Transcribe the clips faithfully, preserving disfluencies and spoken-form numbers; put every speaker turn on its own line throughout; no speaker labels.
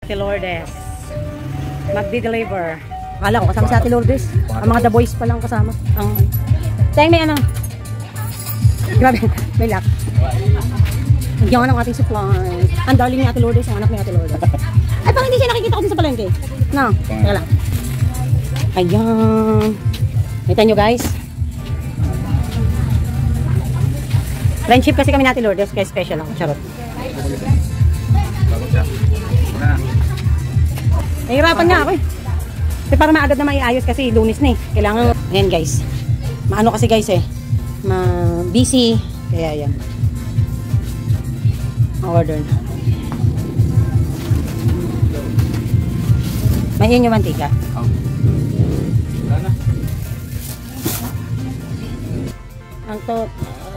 Ate Lourdes. Magdi-deliver. Akala ko kasama si Ate Lourdes. Ang mga The Boys pa lang kasama. Ang... Teng, may ano. Grabe, may lock. Nagyan ang ating supply. Ang darling ni Ate Lourdes, ang anak ni Ate Lourdes. Ay, parang hindi siya nakikita ko din sa palengke. No, teka lang. Ayan. Kita nyo guys. Friendship kasi kami ni Ate Lourdes, kaya special ako. Charot. Nahihirapan nga ako eh. Kasi para maagad na maiayos kasi lunis na eh. Kailangan, ayan guys. Maano kasi guys eh. Ma-busy. Kaya yan. Order na. Mahihin yung mantika. Ang tot.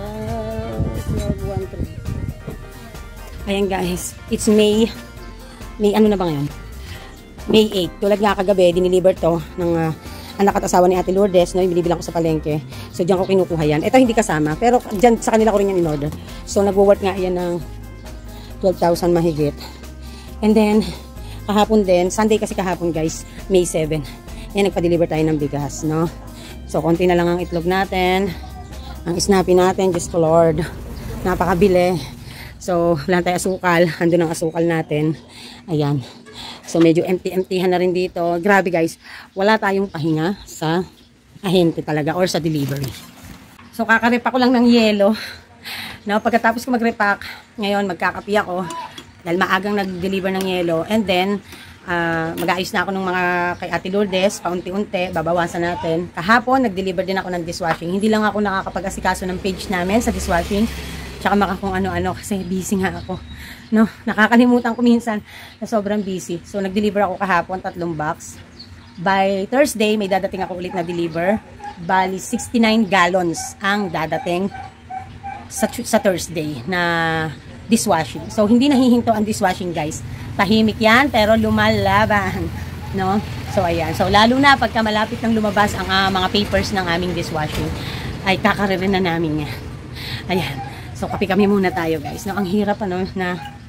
Ayan guys. It's May. May ano na ba ngayon? May eighth. Tulad nga kagabi, diniliver to ng uh, anak at asawa ni Ate Lourdes, no? Yung binibilang ko sa palengke. So, diyan ko kinukuha yan. Ito hindi kasama, pero diyan sa kanila ko rin yan in-order. So, nagwo-worth nga yan ng twelve thousand mahigit. And then, kahapon din, Sunday kasi kahapon guys, May seventh. Yan, nagpa-deliver tayo ng bigas, no? So, konti na lang ang itlog natin. Ang snappy natin, just to Lord. Napakabili. So, wala tayong asukal. Andun ang asukal natin. Ayan. So, medyo empty-emptyhan na rin dito. Grabe guys, wala tayong pahinga sa ahente talaga or sa delivery. So, kakarepack ko lang ng yelo. No, pagkatapos ko mag-repack, ngayon magkakapi ako dahil maagang nag-deliver ng yelo. And then, uh, mag-aayos na ako ng mga kay Ate Lourdes, paunti-unti, babawasan natin. Kahapon, nag-deliver din ako ng dishwashing. Hindi lang ako nakakapag-asikaso ng page namin sa dishwashing. Tsaka maka kung ano-ano kasi busy nga ako. No, nakakalimutan ko minsan na sobrang busy. So, nag-deliver ako kahapon, tatlong box. By Thursday, may dadating ako ulit na deliver. Bali, sixty-nine gallons ang dadating sa, sa Thursday na dishwashing. So, hindi nahihinto ang dishwashing, guys. Tahimik yan, pero lumalaban. No? So, ayan. So, lalo na pagka malapit ng lumabas ang uh, mga papers ng aming dishwashing, ay kakaririn na namin yan. Ayan. So, kapi kami muna tayo, guys. No, ang hirap, ano, na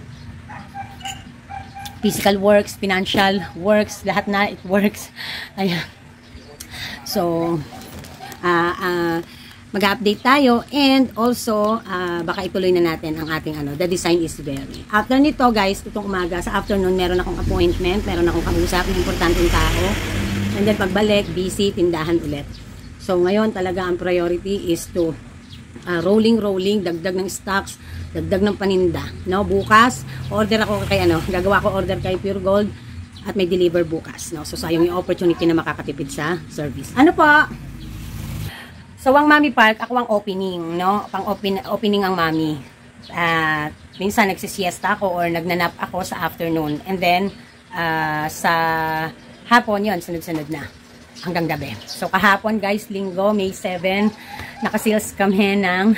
physical works, financial works, lahat na, it works. Ayan. So, uh, uh, mag-update tayo and also, uh, baka ituloy na natin ang ating, ano, the design is very. After nito, guys, itong umaga, sa afternoon, meron akong appointment, meron akong kausap, ng importanteng tao. And then, pagbalik, busy, tindahan ulit. So, ngayon, talaga, ang priority is to Uh, rolling rolling, dagdag ng stocks, dagdag ng paninda, no? Bukas order ako kay ano, gagawa ko order kay Pure Gold at may deliver bukas, no? So sayang yung opportunity na makakatipid sa service. Ano po? So ang Mami Park, ako ang opening, no? Pang open, opening ang Mami. At uh, minsan nagsisiesta ako or nagnanap ako sa afternoon and then uh, sa hapon yon sunod-sunod na hanggang gabi. So kahapon guys, linggo, May seventh, naka-sales kami ng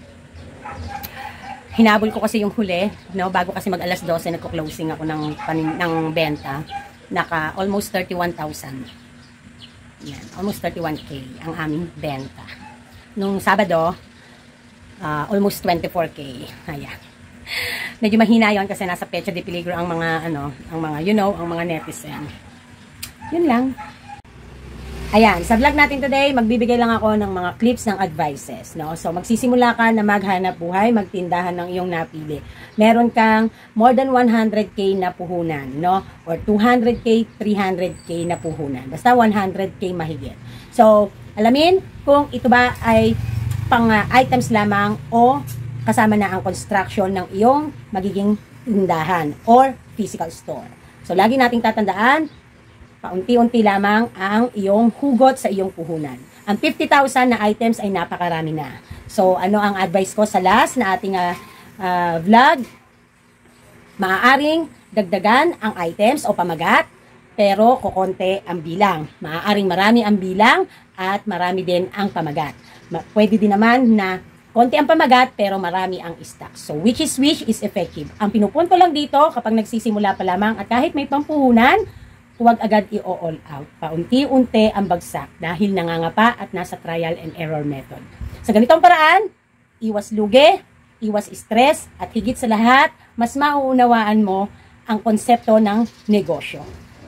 hinabol ko kasi yung huli, no, bago kasi mag alas dose nagko-closing ako ng panin, ng benta. Naka almost thirty-one thousand. Yan, almost thirty-one K ang aming benta. Nung Sabado, uh, almost twenty-four K. Ayan. Medyo mahina 'yon kasi nasa Pecha de Peligro ang mga ano, ang mga you know, ang mga netizen. Yun lang. Ayan, sa vlog natin today, magbibigay lang ako ng mga clips ng advices, no? So, magsisimula ka na maghanap buhay, magtindahan ng iyong napili. Meron kang more than one hundred K na puhunan, no? Or two hundred K, three hundred K na puhunan. Basta one hundred K mahigit. So, alamin kung ito ba ay pang uh, items lamang o kasama na ang construction ng iyong magiging tindahan or physical store. So, lagi nating tatandaan, paunti-unti lamang ang iyong hugot sa iyong puhunan. Ang fifty thousand na items ay napakarami na. So, ano ang advice ko sa last na ating uh, uh, vlog? Maaaring dagdagan ang items o pamagat, pero kukonte ang bilang. Maaaring marami ang bilang at marami din ang pamagat. Pwede din naman na konti ang pamagat pero marami ang stock. So, which is which is effective. Ang pinupunto lang dito kapag nagsisimula pa lamang at kahit may pampuhunan, huwag agad i-all out. Paunti-unti ang bagsak dahil nangangapa at nasa trial and error method. Sa ganitong paraan, iwas lugi, iwas stress, at higit sa lahat, mas mauunawaan mo ang konsepto ng negosyo.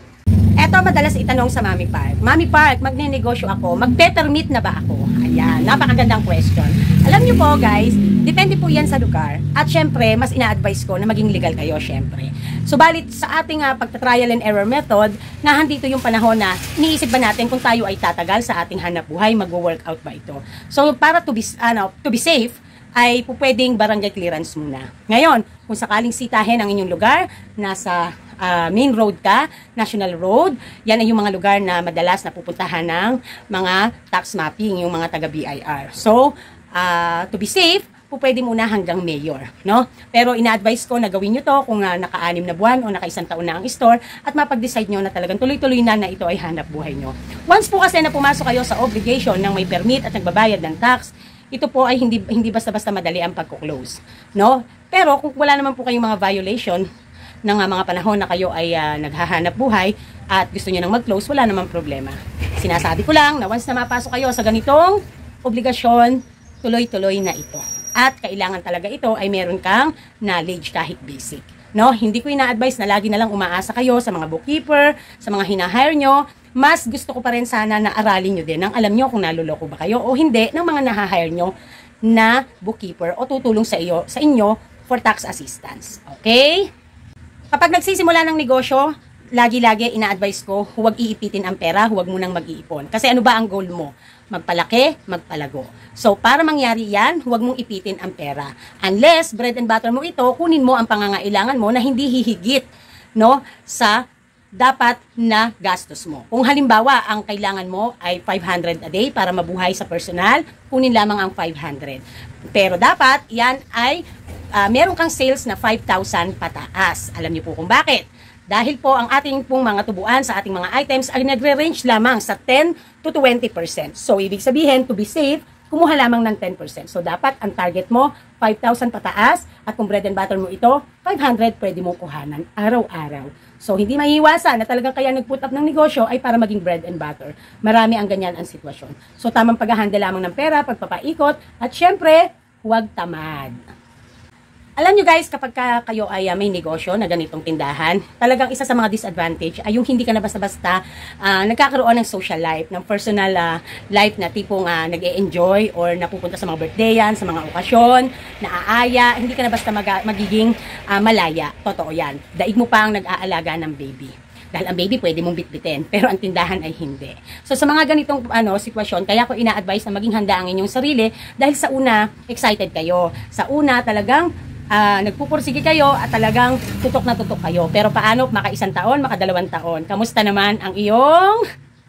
Eto madalas itanong sa Mami Park. Mami Park, magne-negosyo ako, magpe-permit na ba ako? Ayan, napakagandang question. Alam niyo po guys, depende po yan sa lugar. At syempre, mas ina-advise ko na maging legal kayo syempre. Subalit sa ating uh, pagta-trial and error method, na handito yung panahon na iniisip ba natin kung tayo ay tatagal sa ating hanap buhay, mag-workout ba ito? So para to be, ano, to be safe, ay pupwedeng barangay clearance muna. Ngayon, kung sakaling sitahin ang inyong lugar, nasa uh, main road ka, national road, yan ay yung mga lugar na madalas na pupuntahan ng mga tax mapping, yung mga taga-B I R. So, uh, to be safe, pupwede muna hanggang mayor, no? Pero ina-advise ko na gawin nyo to kung uh, naka-anim na buwan o naka-isang taon na ang store at mapag-decide nyo na talagang tuloy-tuloy na na ito ay hanap buhay nyo. Once po kasi na pumasok kayo sa obligation ng may permit at nagbabayad ng tax, ito po ay hindi hindi basta-basta madali ang pagko-close, no? Pero kung wala naman po kayong mga violation ng uh, mga panahon na kayo ay uh, naghahanap buhay at gusto niyo nang mag-close, wala namang problema. Sinasabi ko lang na once na mapasok kayo sa ganitong obligasyon, tuloy-tuloy na ito. At kailangan talaga ito ay meron kang knowledge kahit basic. No, hindi ko ina-advise na lagi na lang umaasa kayo sa mga bookkeeper, sa mga hina-hire nyo. Mas gusto ko pa rin sana na aralin nyo din nang alam nyo kung naluloko ba kayo o hindi ng mga na-hire nyo na bookkeeper o tutulong sa iyo sa inyo for tax assistance. Okay? Kapag nagsisimula ng negosyo, lagi-lagi ina-advise ko, huwag iipitin ang pera, huwag mo nang mag-iipon. Kasi ano ba ang goal mo? Magpalaki, magpalago. So, para mangyari yan, huwag mong ipitin ang pera. Unless, bread and butter mo ito, kunin mo ang pangangailangan mo na hindi hihigit, no, sa dapat na gastos mo. Kung halimbawa, ang kailangan mo ay five hundred a day para mabuhay sa personal, kunin lamang ang five hundred. Pero dapat, yan ay uh, meron kang sales na five thousand pataas. Alam niyo po kung bakit? Dahil po ang ating pong mga tubuan sa ating mga items ay nagre-range lamang sa ten to twenty percent. So, ibig sabihin, to be safe, kumuha lamang ng ten percent. So, dapat ang target mo, five thousand pataas, at kung bread and butter mo ito, five hundred, pwede mong kuhanan araw-araw. So, hindi maiiwasan na talagang kaya nag-put up ng negosyo ay para maging bread and butter. Marami ang ganyan ang sitwasyon. So, tamang pag-handle lamang ng pera, pagpapaikot, at syempre, huwag tamad. Alam nyo guys, kapag ka kayo ay uh, may negosyo na ganitong tindahan, talagang isa sa mga disadvantage ay yung hindi ka na basta-basta uh, nagkakaroon ng social life, ng personal uh, life na tipong uh, nag-e-enjoy or napupunta sa mga birthdayan, sa mga okasyon, naaaya, hindi ka na basta mag- magiging uh, malaya. Totoo yan. Daig mo pa ang nag-aalaga ng baby. Dahil ang baby pwede mong bitbitin, pero ang tindahan ay hindi. So sa mga ganitong ano sitwasyon, kaya ko ina-advise na maging handa ang inyong sarili dahil sa una, excited kayo. Sa una, talagang Uh, nagpupursige kayo at talagang tutok na tutok kayo. Pero paano maka isang taon, maka dalawang taon? Kamusta naman ang iyong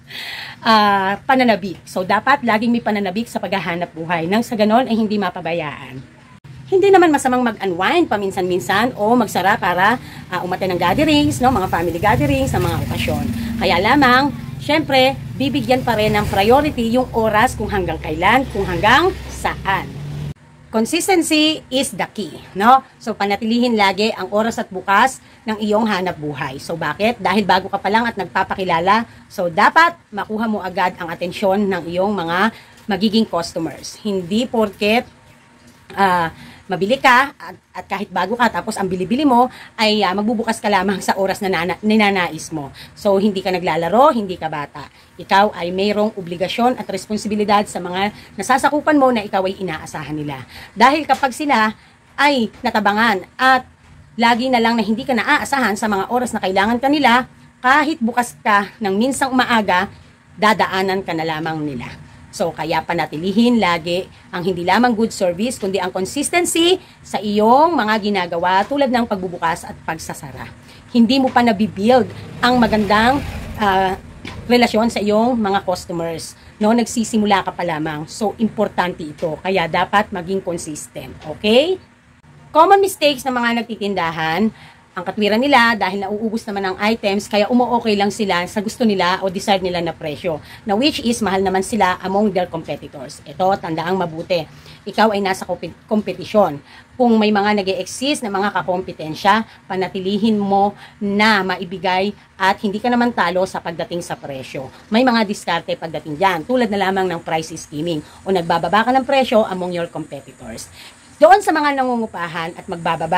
uh, pananabik? So dapat laging may pananabik sa paghahanap buhay. Nang sa ganon ay hindi mapabayaan. Hindi naman masamang mag-unwind paminsan-minsan o magsara para uh, umattend ng gatherings, no? Mga family gatherings, sa mga okasyon. Kaya lamang, syempre, bibigyan pa rin ng priority yung oras kung hanggang kailan, kung hanggang saan. Consistency is the key, no? So, panatilihin lagi ang oras at bukas ng iyong hanap buhay. So, bakit? Dahil bago ka pa lang at nagpapakilala, so dapat makuha mo agad ang atensyon ng iyong mga magiging customers. Hindi porket uh, mabili ka at, at kahit bago ka tapos ang bili-bili mo ay uh, magbubukas ka lamang sa oras na nana, ninanais mo. So, hindi ka naglalaro, hindi ka bata. Ikaw ay mayroong obligasyon at responsibilidad sa mga nasasakupan mo na ikaw ay inaasahan nila. Dahil kapag sila ay natabangan at lagi na lang na hindi ka naaasahan sa mga oras na kailangan ka nila, kahit bukas ka ng minsang maaga, dadaanan ka na lamang nila. So, kaya panatilihin lagi ang hindi lamang good service, kundi ang consistency sa iyong mga ginagawa tulad ng pagbubukas at pagsasara. Hindi mo pa nabibuild ang magandang uh, relasyon sa iyong mga customers. No, nagsisimula ka pa lamang. So, importante ito. Kaya dapat maging consistent. Okay? Common mistakes ng mga nagtitindahan, ang katwiran nila dahil nauubos naman ang items, kaya umu-okay lang sila sa gusto nila o desired nila na presyo, na which is mahal naman sila among their competitors. Ito, tandaang mabuti. Ikaw ay nasa kompetisyon. Kung may mga nag-e-exist na mga kakompetensya, panatilihin mo na maibigay at hindi ka naman talo sa pagdating sa presyo. May mga diskarte pagdating dyan, tulad na lamang ng price skimming o nagbababa ka ng presyo among your competitors. Doon sa mga nangungupahan at magbababa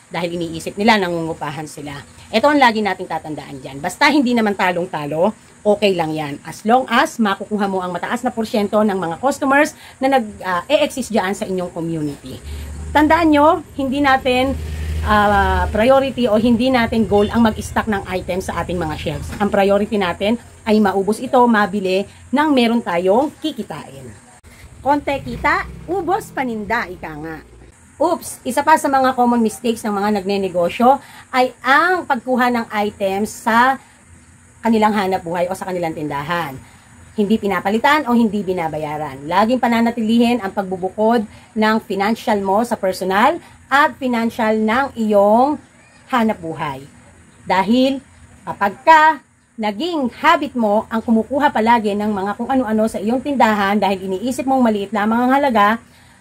dahil iniisip nila nangungupahan sila. Ito ang lagi nating tatandaan dyan. Basta hindi naman talong-talo, okay lang yan. As long as makukuha mo ang mataas na porsyento ng mga customers na nag-e-exist dyan sa inyong community. Tandaan nyo, hindi natin uh, priority o hindi natin goal ang mag-stock ng items sa ating mga shelves. Ang priority natin ay maubos ito, mabili, nang meron tayong kikitain. Konti kita, ubos paninda, ika nga. Oops, isa pa sa mga common mistakes ng mga nagnenegosyo ay ang pagkuha ng items sa kanilang hanap buhay o sa kanilang tindahan. Hindi pinapalitan o hindi binabayaran. Laging pananatilihin ang pagbubukod ng financial mo sa personal at financial ng iyong hanap buhay. Dahil kapag ka naging habit mo ang kumukuha palagi ng mga kung ano-ano sa iyong tindahan dahil iniisip mong maliit lamang ang halaga,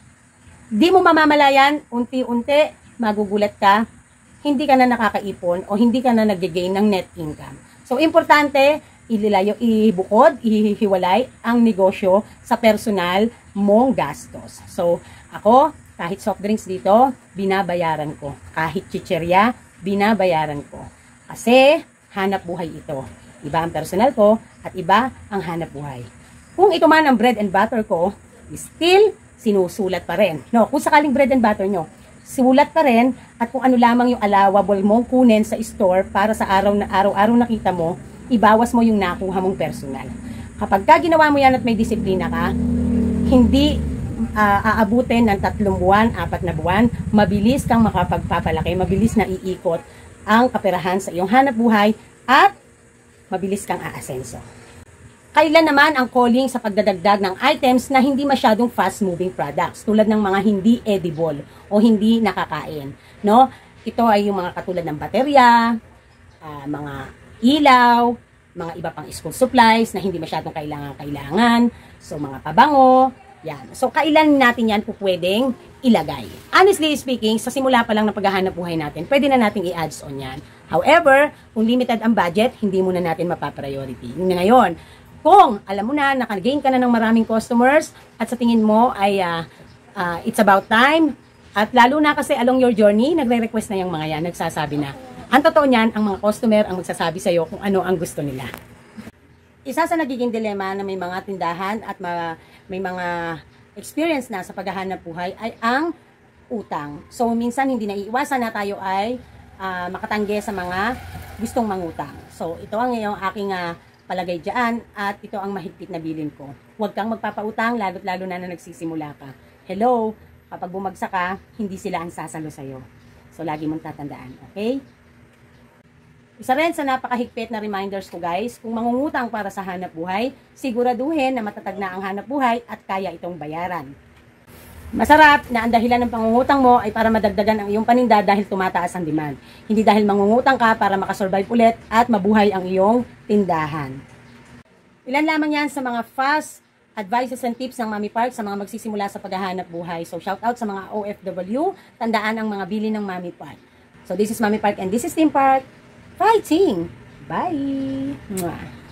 di mo mamamalayan, unti-unti, magugulat ka, hindi ka na nakakaipon o hindi ka na nag-gain ng net income. So, importante, ililayo, ibukod, ihiwalay ang negosyo sa personal mong gastos. So, ako, kahit soft drinks dito, binabayaran ko. Kahit chicherya, binabayaran ko. Kasi, hanap buhay ito. Iba ang personal ko at iba ang hanap buhay. Kung ito man ang bread and butter ko, still, sinusulat pa rin. No, kung sakaling bread and butter nyo, sulat pa rin at kung ano lamang yung allowable mong kunin sa store para sa araw na araw-araw nakita mo, ibawas mo yung nakuha mong personal. Kapag ka ginawa mo yan at may disiplina ka, hindi uh, aabutin ng tatlong buwan, apat na buwan, mabilis kang makapagpapalaki, mabilis na iikot ang kaperahan sa iyong hanap buhay at mabilis kang aasenso. Kailan naman ang calling sa pagdadagdag ng items na hindi masyadong fast-moving products tulad ng mga hindi edible o hindi nakakain, no? Ito ay yung mga katulad ng baterya, uh, mga ilaw, mga iba pang school supplies na hindi masyadong kailangan-kailangan, so mga pabango, yan. So kailan natin yan po pwedeng ilagay? Honestly speaking, sa simula pa lang ng paghahanap buhay natin, pwede na nating i-adds on yan. However, kung limited ang budget, hindi muna natin mapapriority. Ngayon, kung alam mo na, nakagain ka na ng maraming customers at sa tingin mo ay uh, uh, it's about time at lalo na kasi along your journey, nagre-request na yung mga yan, nagsasabi na. Ang totoo niyan, ang mga customer ang magsasabi sa'yo kung ano ang gusto nila. Isa sa nagiging dilema na may mga tindahan at ma may mga experience na sa paghahanap buhay ay ang utang. So minsan hindi naiiwasan na tayo ay uh, makatanggi sa mga gustong mangutang. So ito ang yung aking uh, palagay dyan at ito ang mahigpit na bilin ko. Huwag kang magpapautang lalo't lalo na na nagsisimula ka. Hello, kapag bumagsak ka, hindi sila ang sasalo sa'yo. So lagi mong tatandaan, okay? Isa rin sa napakahigpit na reminders ko guys, kung mangungutang para sa hanap buhay, siguraduhin na matatag na ang hanap buhay at kaya itong bayaran. Masarap na ang dahilan ng pangungutang mo ay para madagdagan ang iyong paninda dahil tumataas ang demand. Hindi dahil mangungutang ka para makasurvive ulit at mabuhay ang iyong tindahan. Ilan lamang yan sa mga fast advices and tips ng Mami Park sa mga magsisimula sa paghahanap buhay. So shout out sa mga O F W, tandaan ang mga bili ng Mami Park. So this is Mami Park and this is Team Park. Fighting! Bye! Mwah.